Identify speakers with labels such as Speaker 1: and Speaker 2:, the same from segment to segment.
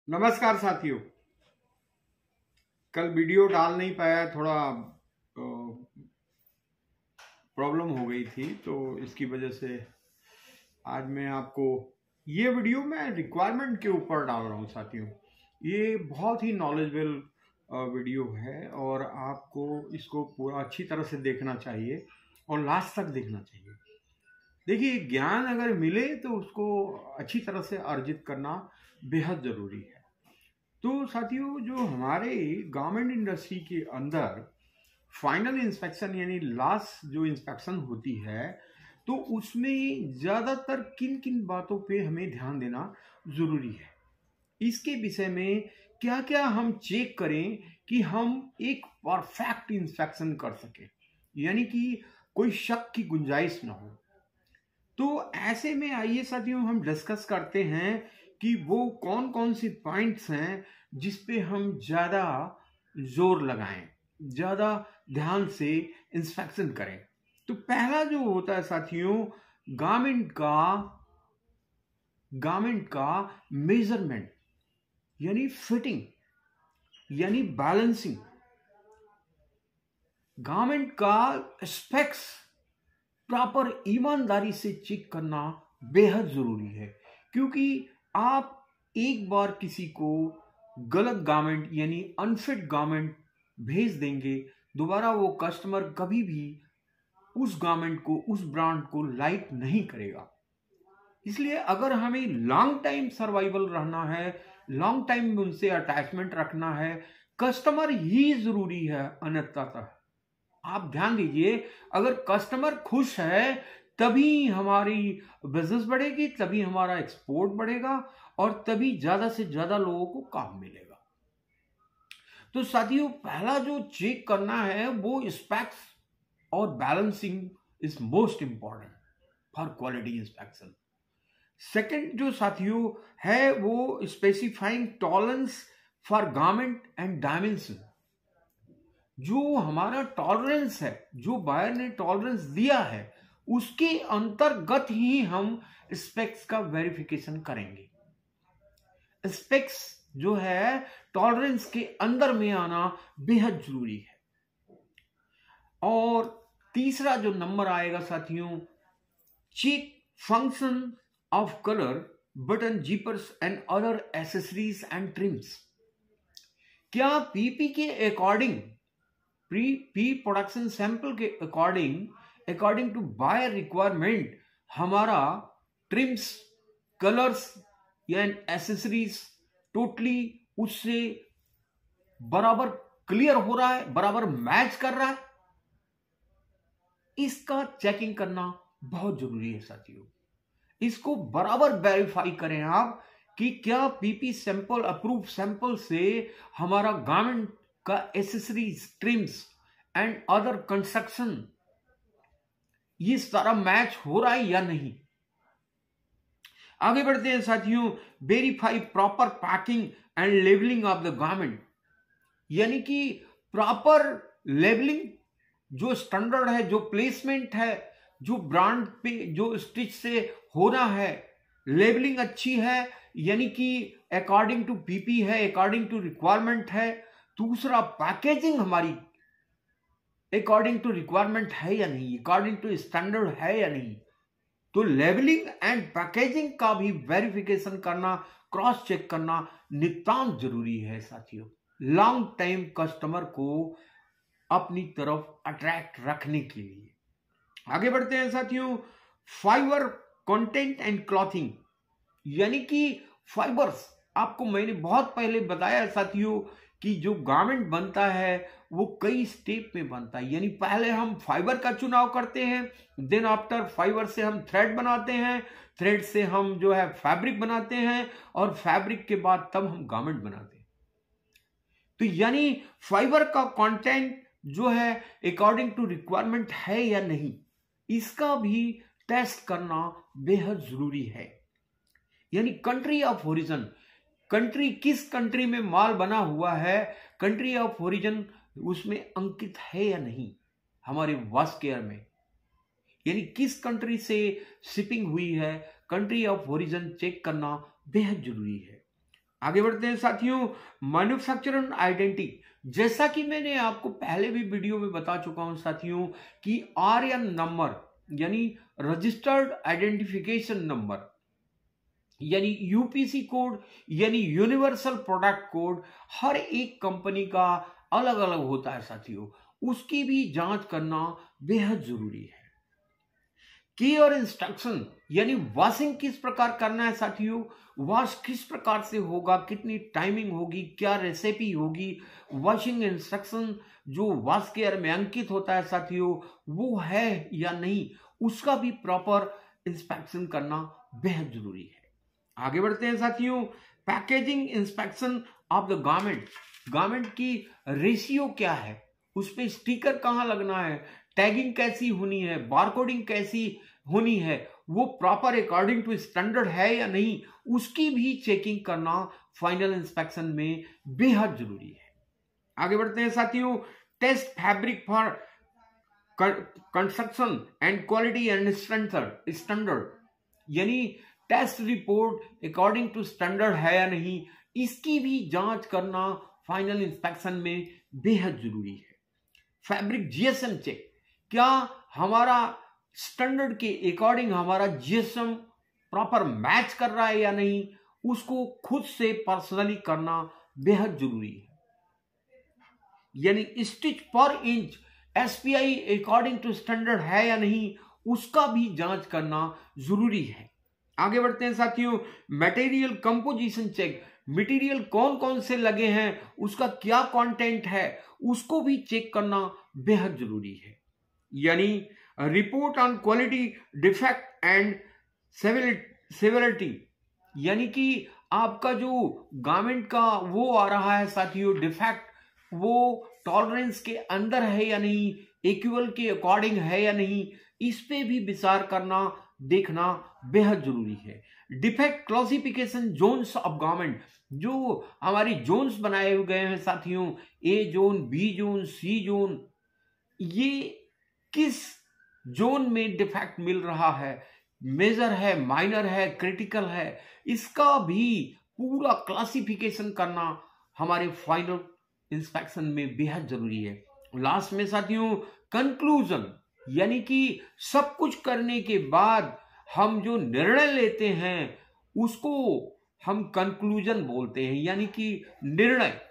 Speaker 1: नमस्कार साथियों। कल वीडियो डाल नहीं पाया, थोड़ा प्रॉब्लम हो गई थी, तो इसकी वजह से आज मैं आपको ये वीडियो मैं रिक्वायरमेंट के ऊपर डाल रहा हूँ साथियों। ये बहुत ही नॉलेजेबल वीडियो है और आपको इसको पूरा अच्छी तरह से देखना चाहिए और लास्ट तक देखना चाहिए। देखिए, ज्ञान अगर मिले तो उसको अच्छी तरह से अर्जित करना बेहद ज़रूरी है। तो साथियों, जो हमारे गारमेंट इंडस्ट्री के अंदर फाइनल इंस्पेक्शन यानी लास्ट जो इंस्पेक्शन होती है, तो उसमें ज़्यादातर किन किन बातों पे हमें ध्यान देना ज़रूरी है, इसके विषय में क्या क्या हम चेक करें कि हम एक परफेक्ट इंस्पेक्शन कर सकें, यानी कि कोई शक की गुंजाइश ना हो। तो ऐसे में आइए साथियों, हम डिस्कस करते हैं कि वो कौन कौन सी पॉइंट्स हैं जिस पे हम ज़्यादा जोर लगाएं, ज़्यादा ध्यान से इंस्पेक्शन करें। तो पहला जो होता है साथियों, गारमेंट का मेजरमेंट यानी फिटिंग यानी बैलेंसिंग। गारमेंट का स्पेक्स प्रॉपर ईमानदारी से चेक करना बेहद जरूरी है, क्योंकि आप एक बार किसी को गलत गारमेंट यानी अनफिट गारमेंट भेज देंगे, दोबारा वो कस्टमर कभी भी उस गारमेंट को, उस ब्रांड को लाइक नहीं करेगा। इसलिए अगर हमें लॉन्ग टाइम सर्वाइवल रहना है, लॉन्ग टाइम उनसे अटैचमेंट रखना है, कस्टमर ही जरूरी है, अन्यथा आप ध्यान दीजिए, अगर कस्टमर खुश है तभी हमारी बिजनेस बढ़ेगी, तभी हमारा एक्सपोर्ट बढ़ेगा और तभी ज्यादा से ज्यादा लोगों को काम मिलेगा। तो साथियों, पहला जो चेक करना है वो स्पेक्स और balancing is most important for quality inspection. Second जो साथियों है वो specifying tolerance for garment and dimension. जो हमारा टॉलरेंस है, जो बायर ने टॉलरेंस दिया है, उसके अंतर्गत ही हम स्पेक्स का वेरिफिकेशन करेंगे। स्पेक्स जो है टॉलरेंस के अंदर में आना बेहद जरूरी है। और तीसरा जो नंबर आएगा साथियों, check function of colour, button, zippers and other accessories and trims. क्या पीपी के अकॉर्डिंग, प्री प्रोडक्शन सैंपल के अकॉर्डिंग टू बायर रिक्वायरमेंट, हमारा ट्रिम्स, कलर्स या एसेसरीज टोटली उससे बराबर क्लियर हो रहा है, बराबर मैच कर रहा है, इसका चेकिंग करना बहुत जरूरी है साथियों। इसको बराबर वेरीफाई करें आप कि क्या पीपी सैंपल, अप्रूव सैंपल से हमारा गारमेंट का accessories, trims and other construction, ये सारा मैच हो रहा है या नहीं। आगे बढ़ते हैं साथियों, verify proper packing and labelling of the garment, यानी कि प्रॉपर लेबलिंग, जो स्टैंडर्ड है, जो प्लेसमेंट है, जो ब्रांड पे जो स्टिच से होना है, लेबलिंग अच्छी है, यानी कि अकॉर्डिंग टू पीपी है, अकॉर्डिंग टू रिक्वायरमेंट है। दूसरा, पैकेजिंग हमारी अकॉर्डिंग टू रिक्वायरमेंट है या नहीं, अकॉर्डिंग टू स्टैंडर्ड है या नहीं। तो लेबलिंग एंड पैकेजिंग का भी वेरिफिकेशन करना, क्रॉस चेक करना नितांत जरूरी है साथियों, लॉन्ग टाइम कस्टमर को अपनी तरफ अट्रैक्ट रखने के लिए। आगे बढ़ते हैं साथियों, फाइबर कंटेंट एंड क्लॉथिंग, यानी कि फाइबर्स। आपको मैंने बहुत पहले बताया साथियों कि जो गारमेंट बनता है वो कई स्टेप में बनता है, यानी पहले हम फाइबर का चुनाव करते हैं, देन आफ्टर फाइबर से हम थ्रेड बनाते हैं, थ्रेड से हम जो है फैब्रिक बनाते हैं, और फैब्रिक के बाद तब हम गारमेंट बनाते हैं। तो यानी फाइबर का कंटेंट जो है अकॉर्डिंग टू रिक्वायरमेंट है या नहीं, इसका भी टेस्ट करना बेहद जरूरी है। यानी कंट्री ऑफ ओरिजिन, कंट्री, किस कंट्री में माल बना हुआ है, कंट्री ऑफ ओरिजिन उसमें अंकित है या नहीं हमारे वाश केयर में, यानी किस कंट्री से शिपिंग हुई है, कंट्री ऑफ ओरिजिन चेक करना बेहद जरूरी है। आगे बढ़ते हैं साथियों, मैन्युफैक्चरर आइडेंटिटी। जैसा कि मैंने आपको पहले भी वीडियो में बता चुका हूं साथियों कि आरएन नंबर यानी रजिस्टर्ड आइडेंटिफिकेशन नंबर यानी यूपीसी कोड यानी यूनिवर्सल प्रोडक्ट कोड हर एक कंपनी का अलग अलग होता है साथियों, उसकी भी जांच करना बेहद जरूरी है। की और इंस्ट्रक्शन यानी वॉशिंग किस प्रकार करना है साथियों, वॉश किस प्रकार से होगा, कितनी टाइमिंग होगी, क्या रेसिपी होगी, वॉशिंग इंस्ट्रक्शन जो वॉश केयर में अंकित होता है साथियों वो है या नहीं, उसका भी प्रॉपर इंस्पेक्शन करना बेहद जरूरी है। आगे बढ़ते हैं साथियों, packaging inspection of the garment की रेशियो क्या है, उस पे स्टिकर कहां लगना है, टैगिंग कैसी होनी है, बारकोडिंग कैसी होनी है, वो प्रॉपर अकॉर्डिंग टू स्टैंडर्ड है या नहीं, उसकी भी चेकिंग करना फाइनल इंस्पेक्शन में बेहद जरूरी है। आगे बढ़ते हैं साथियों, test fabric for construction and quality and standard यानी test report according to standard है या नहीं, इसकी भी जांच करना फाइनल इंस्पेक्शन में बेहद जरूरी है। फैब्रिक जीएसएम चेक, क्या हमारा स्टैंडर्ड के अकॉर्डिंग हमारा जीएसएम प्रॉपर मैच कर रहा है या नहीं, उसको खुद से पर्सनली करना बेहद जरूरी है। यानी stitch per inch SPI according to standard है या नहीं, उसका भी जांच करना जरूरी है। आगे बढ़ते हैं साथियों, मटेरियल कंपोजिशन चेक, मटेरियल कौन कौन से लगे हैं, उसका क्या कंटेंट है, उसको भी चेक करना बेहद जरूरी है। यानी report on quality defect and severity यानी कि आपका जो गारमेंट का वो आ रहा है साथियों डिफेक्ट, वो टॉलरेंस के अंदर है या नहीं, इक्वल के अकॉर्डिंग है या नहीं, इस पे भी विचार करना देखना बेहद जरूरी है। Defect classification zones of garment, जो हमारी जोन्स बनाए हुए गए हैं साथियों, A zone, B zone, C zone, ये किस जोन में डिफेक्ट मिल रहा है, मेजर है, माइनर है, क्रिटिकल है, इसका भी पूरा क्लासिफिकेशन करना हमारे फाइनल इंस्पेक्शन में बेहद जरूरी है। लास्ट में साथियों कंक्लूजन यानी कि सब कुछ करने के बाद हम जो निर्णय लेते हैं उसको हम कंक्लूजन बोलते हैं, यानी कि निर्णय,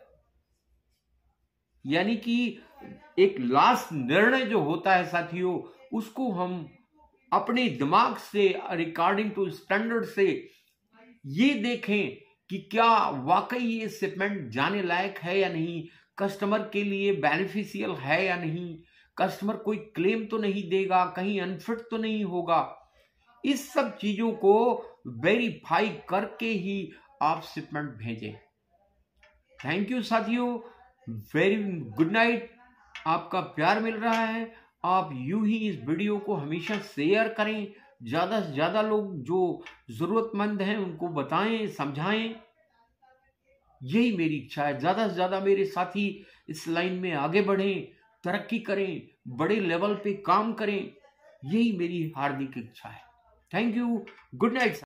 Speaker 1: यानी कि एक लास्ट निर्णय जो होता है साथियों, उसको हम अपने दिमाग से अकॉर्डिंग टू स्टैंडर्ड से ये देखें कि क्या वाकई ये शिपमेंट जाने लायक है या नहीं, कस्टमर के लिए बेनिफिशियल है या नहीं, कस्टमर कोई क्लेम तो नहीं देगा, कहीं अनफिट तो नहीं होगा। इस सब चीजों को वेरीफाई करके ही आप शिपमेंट भेजें। थैंक यू साथियों, वेरी गुड नाइट। आपका प्यार मिल रहा है, आप यूं ही इस वीडियो को हमेशा शेयर करें, ज्यादा से ज्यादा लोग जो जरूरतमंद हैं उनको बताएं, समझाएं। यही मेरी इच्छा है, ज्यादा से ज्यादा मेरे साथी इस लाइन में आगे बढ़ें, तरक्की करें, बड़े लेवल पे काम करें, यही मेरी हार्दिक इच्छा है। Thank you, good night.